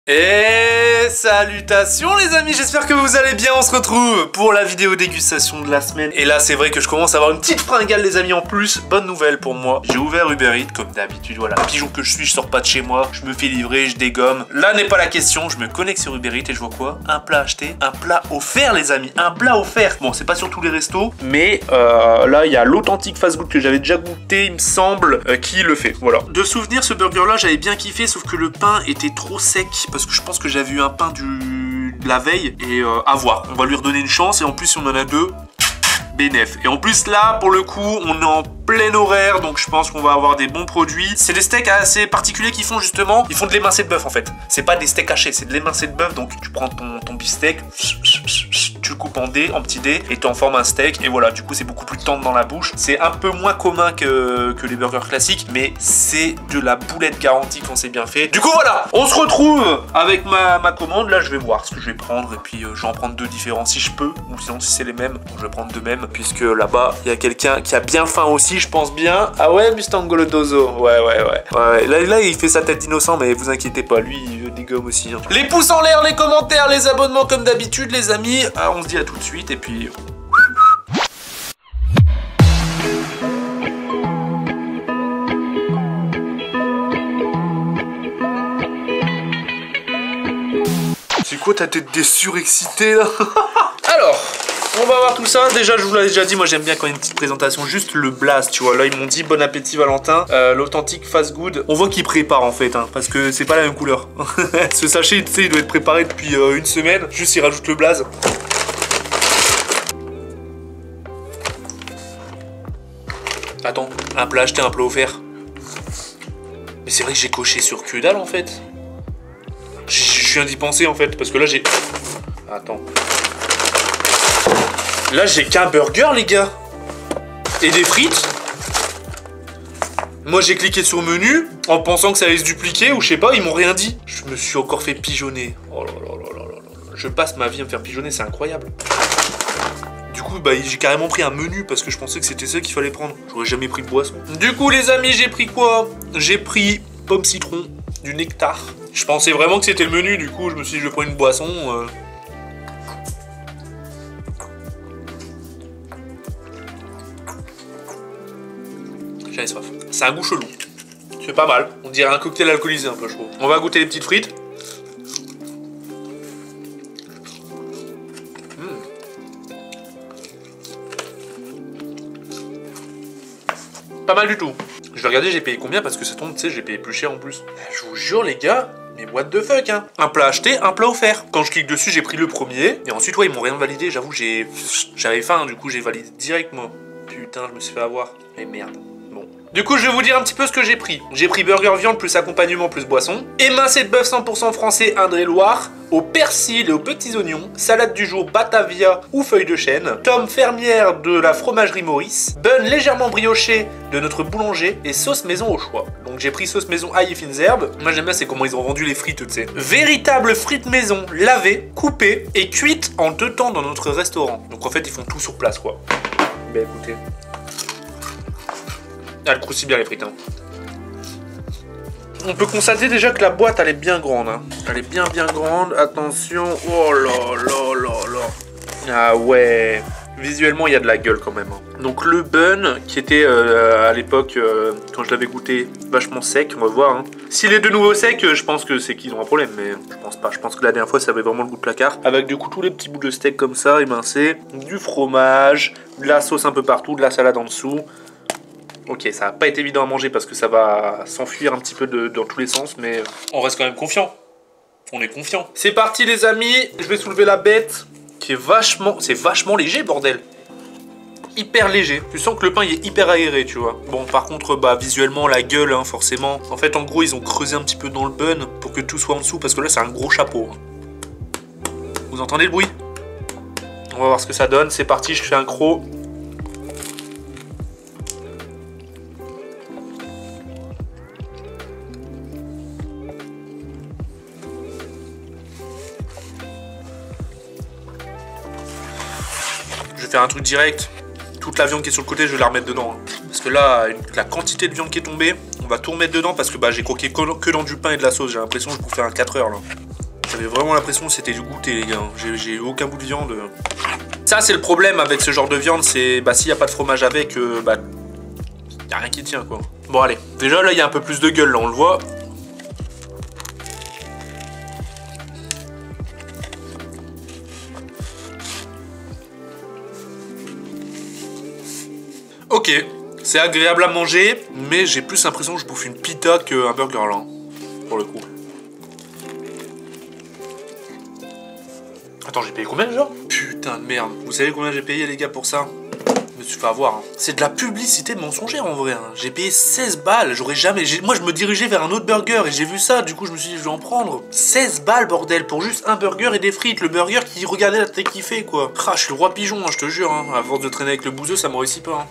Et salutations les amis, j'espère que vous allez bien. On se retrouve pour la vidéo dégustation de la semaine. Et là c'est vrai que je commence à avoir une petite fringale les amis. En plus, bonne nouvelle pour moi, j'ai ouvert Uber Eats comme d'habitude. Voilà, pigeon que je suis, je sors pas de chez moi, je me fais livrer, je dégomme. Là n'est pas la question, je me connecte sur Uber Eats et je vois quoi? Un plat acheté, un plat offert les amis, un plat offert. Bon, c'est pas sur tous les restos, mais là il y a l'authentique fast food que j'avais déjà goûté, il me semble, qui le fait. Voilà. De souvenir, ce burger là j'avais bien kiffé, sauf que le pain était trop sec. Parce que je pense que j'avais eu un pain de la veille. Et à voir, on va lui redonner une chance. Et en plus si on en a deux, bénef. Et en plus là pour le coup on est en plein horaire, donc je pense qu'on va avoir des bons produits. C'est des steaks assez particuliers qu'ils font justement. Ils font de l'émincé de bœuf en fait. C'est pas des steaks hachés, c'est de l'émincé de bœuf. Donc tu prends ton beefsteak, tu le coupes en petits dés et tu en formes un steak. Et voilà, du coup c'est beaucoup plus tendre dans la bouche. C'est un peu moins commun que les burgers classiques, mais c'est de la boulette garantie quand c'est bien fait. Du coup voilà, on se retrouve avec ma commande. Là je vais voir ce que je vais prendre et puis je vais en prendre deux différents si je peux. Ou sinon si c'est les mêmes, je vais prendre deux mêmes. Puisque là-bas il y a quelqu'un qui a bien faim aussi, je pense bien. Ah ouais, Mustangolo Dozo. Ouais. Là, il fait sa tête d'innocent, mais vous inquiétez pas, lui, il veut des gommes aussi. Hein. Les pouces en l'air, les commentaires, les abonnements comme d'habitude, les amis. Ah, on se dit à tout de suite, et puis... C'est quoi ta tête des surexcités, là? Alors... on va voir tout ça. Déjà, je vous l'avais déjà dit, moi j'aime bien quand il y a une petite présentation, juste le blast, tu vois. Là, ils m'ont dit bon appétit Valentin, l'authentique fast good. On voit qu'ils préparent en fait, hein, parce que c'est pas la même couleur. Ce sachet, tu sais, il doit être préparé depuis une semaine. Juste, ils rajoutent le blaze. Attends, un plat acheté, un plat offert. Mais c'est vrai que j'ai coché sur que dalle en fait. Je viens d'y penser en fait, parce que là j'ai... Attends. Là, j'ai qu'un burger, les gars. Et des frites. Moi, j'ai cliqué sur menu en pensant que ça allait se dupliquer ou je sais pas, ils m'ont rien dit. Je me suis encore fait pigeonner. Oh là là là là là. Je passe ma vie à me faire pigeonner, c'est incroyable. Du coup, bah, j'ai carrément pris un menu parce que je pensais que c'était ça qu'il fallait prendre. J'aurais jamais pris de boisson. Du coup, les amis, j'ai pris quoi? J'ai pris pomme citron, du nectar. Je pensais vraiment que c'était le menu, du coup, je me suis dit, je vais prendre une boisson. J'avais soif. C'est un goût chelou. C'est pas mal. On dirait un cocktail alcoolisé un peu, je trouve. On va goûter les petites frites. Pas mal du tout. Je vais regarder, j'ai payé combien parce que ça tombe, tu sais, j'ai payé plus cher en plus. Je vous jure, les gars, mais what the fuck, hein. Un plat acheté, un plat offert. Quand je clique dessus, j'ai pris le premier. Et ensuite, ouais, ils m'ont rien validé. J'avoue, j'avais faim, du coup, j'ai validé direct, moi. Putain, je me suis fait avoir. Mais merde. Bon. Du coup, je vais vous dire un petit peu ce que j'ai pris. J'ai pris burger viande plus accompagnement plus boisson. Émincé de bœuf 100% français Indre-et-Loire. Au persil et aux petits oignons. Salade du jour Batavia ou feuille de chêne. Tome fermière de la fromagerie Maurice. Bun légèrement brioché de notre boulanger. Et sauce maison au choix. Donc j'ai pris sauce maison ail et fines herbes. Moi j'aime bien c'est comment ils ont vendu les frites, tu sais. Véritable frites maison, lavées, coupées et cuites en 2 temps dans notre restaurant. Donc en fait ils font tout sur place quoi. Ben écoutez. Elle croustille bien les frites. Hein. On peut constater déjà que la boîte elle est bien grande. Hein. Elle est bien grande. Attention. Oh là là là là. Ah ouais. Visuellement il y a de la gueule quand même. Hein. Donc le bun qui était à l'époque quand je l'avais goûté vachement sec. On va voir. Hein. S'il est de nouveau sec, je pense que c'est qu'ils ont un problème. Mais je pense pas. Je pense que la dernière fois ça avait vraiment le goût de placard. Avec du coup tous les petits bouts de steak comme ça émincés. Du fromage. De la sauce un peu partout. De la salade en dessous. Ok, ça va pas être évident à manger parce que ça va s'enfuir un petit peu dans tous les sens, mais on reste quand même confiant. On est confiant. C'est parti les amis, je vais soulever la bête qui est vachement... C'est vachement léger bordel. Hyper léger. Tu sens que le pain il est hyper aéré, tu vois. Bon, par contre, bah visuellement, la gueule, hein, forcément. En fait, en gros, ils ont creusé un petit peu dans le bun pour que tout soit en dessous parce que là, c'est un gros chapeau. Vous entendez le bruit? On va voir ce que ça donne. C'est parti, je fais un croc. Je vais faire un truc direct. Toute la viande qui est sur le côté, je vais la remettre dedans. Parce que là, la quantité de viande qui est tombée, on va tout remettre dedans parce que bah, j'ai croqué que dans du pain et de la sauce. J'ai l'impression que je peux faire un 4 heures là. J'avais vraiment l'impression que c'était du goûter, les gars. J'ai aucun bout de viande. Ça, c'est le problème avec ce genre de viande, c'est bah s'il n'y a pas de fromage avec, bah y a rien qui tient, quoi. Bon, allez. Déjà, là, il y a un peu plus de gueule, là, on le voit. Ok, c'est agréable à manger, mais j'ai plus l'impression que je bouffe une pita qu'un burger là, pour le coup. Attends, j'ai payé combien déjà? Putain de merde, vous savez combien j'ai payé les gars pour ça? Je me suis fait avoir. Hein. C'est de la publicité mensongère en vrai. Hein. J'ai payé 16 balles, j'aurais jamais... Moi je me dirigeais vers un autre burger et j'ai vu ça, du coup je me suis dit je vais en prendre. 16 balles bordel, pour juste un burger et des frites, le burger qui regardait la tête qui fait quoi. Ah, je suis le roi pigeon, hein, je te jure, hein. À force de traîner avec le bouseux, ça me réussit pas. Hein.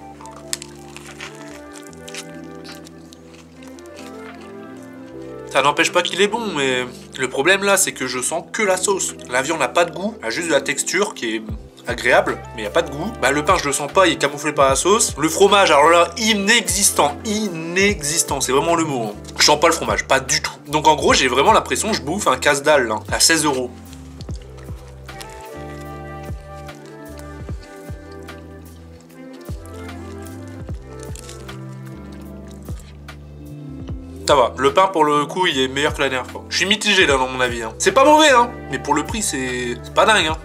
Ça n'empêche pas qu'il est bon, mais le problème là, c'est que je sens que la sauce. La viande n'a pas de goût, elle a juste de la texture qui est agréable, mais il n'y a pas de goût. Bah le pain, je le sens pas, il est camouflé par la sauce. Le fromage, alors là, inexistant, c'est vraiment le mot. Hein. Je sens pas le fromage, pas du tout. Donc en gros, j'ai vraiment l'impression que je bouffe un casse-dalle là, à 16 €. Ça va, le pain pour le coup il est meilleur que la dernière fois. Je suis mitigé là dans mon avis. Hein. C'est pas mauvais hein, mais pour le prix c'est pas dingue hein.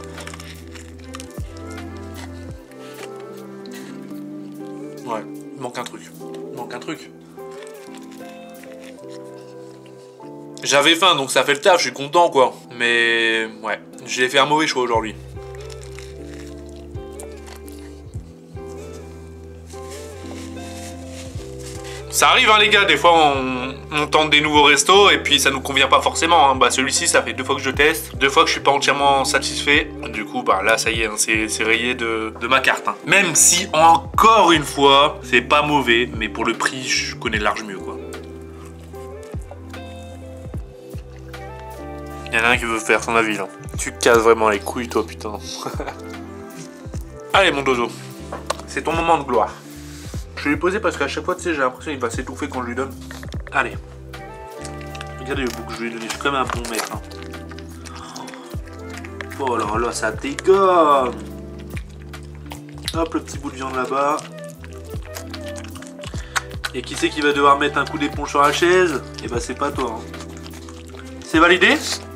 Ouais, il manque un truc. Il manque un truc. J'avais faim donc ça fait le taf, je suis content quoi. Mais ouais, j'ai fait un mauvais choix aujourd'hui. Ça arrive hein les gars, des fois on tente des nouveaux restos et puis ça nous convient pas forcément hein. Bah celui-ci ça fait 2 fois que je teste, 2 fois que je suis pas entièrement satisfait. Du coup bah là ça y est, hein, c'est rayé de ma carte hein. Même si encore une fois c'est pas mauvais, mais pour le prix je connais large mieux quoi. Il y en a un qui veut faire son avis là. Tu casses vraiment les couilles toi putain. Allez mon dozo, c'est ton moment de gloire. Je vais lui poser parce qu'à chaque fois, tu sais, j'ai l'impression qu'il va s'étouffer quand je lui donne. Allez. Regardez le bout que je lui ai donné, je suis comme un bon maître. Hein. Oh là là, ça dégomme. Hop, le petit bout de viande là-bas. Et qui c'est qui va devoir mettre un coup d'éponge sur la chaise? Eh bah, c'est pas toi. Hein. C'est validé?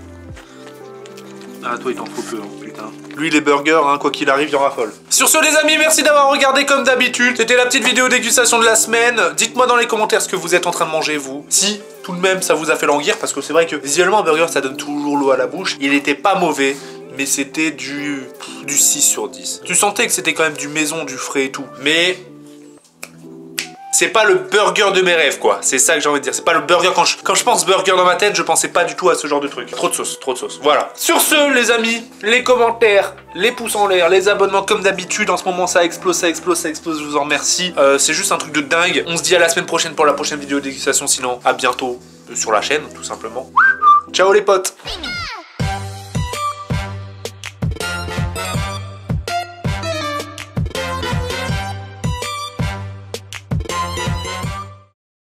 Ah, toi, il t'en faut peu, hein, putain. Lui, les burgers, hein, quoi qu'il arrive, il en raffole. Sur ce, les amis, merci d'avoir regardé comme d'habitude. C'était la petite vidéo dégustation de la semaine. Dites-moi dans les commentaires ce que vous êtes en train de manger, vous. Si, tout de même, ça vous a fait languir, parce que c'est vrai que visuellement, un burger, ça donne toujours l'eau à la bouche. Il était pas mauvais, mais c'était du 6 sur 10. Tu sentais que c'était quand même du maison, du frais et tout. Mais... c'est pas le burger de mes rêves quoi, c'est ça que j'ai envie de dire. C'est pas le burger, quand je pense burger dans ma tête, je pensais pas du tout à ce genre de truc. Trop de sauce, voilà. Sur ce les amis, les commentaires, les pouces en l'air, les abonnements comme d'habitude, en ce moment ça explose, je vous en remercie. C'est juste un truc de dingue. On se dit à la semaine prochaine pour la prochaine vidéo de dégustation, sinon à bientôt sur la chaîne tout simplement. Ciao les potes.